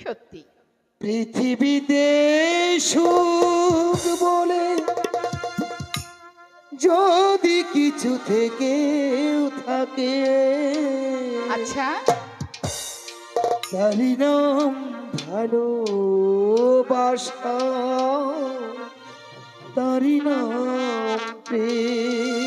সত্যি। পৃথিবীতে সুখ বলে যদি কিছু থেকেও থাকে, আচ্ছা, তারি নাম ভালোবাসা, তারি নাম প্রেম।